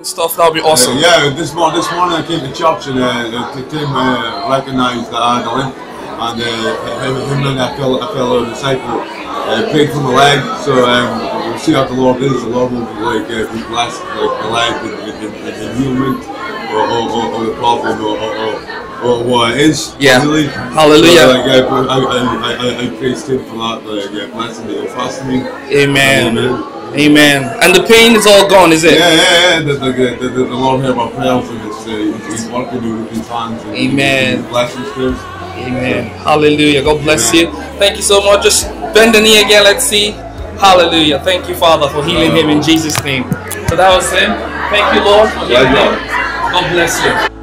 stuff. That'll be awesome. Yeah, this morning I came to church and Tim recognised that I had a limp, and him and a fellow disciple prayed for my leg. So we'll see how the Lord is. The Lord will be blessed the leg and healing or the problem or what it is. Yeah. Really. Hallelujah. So, I praised Him for that. Blessing that He fasted me. Amen. Amen. And the pain is all gone, is it? Yeah. The Lord heard my prayers, and He's working with His hands. And Amen. Blessings to Him. Amen. Hallelujah. God bless you. Thank you so much. Just bend the knee again. Let's see. Hallelujah. Thank you, Father, for healing him in Jesus' name. So that was him. Thank you, Lord, for healing him. God bless you.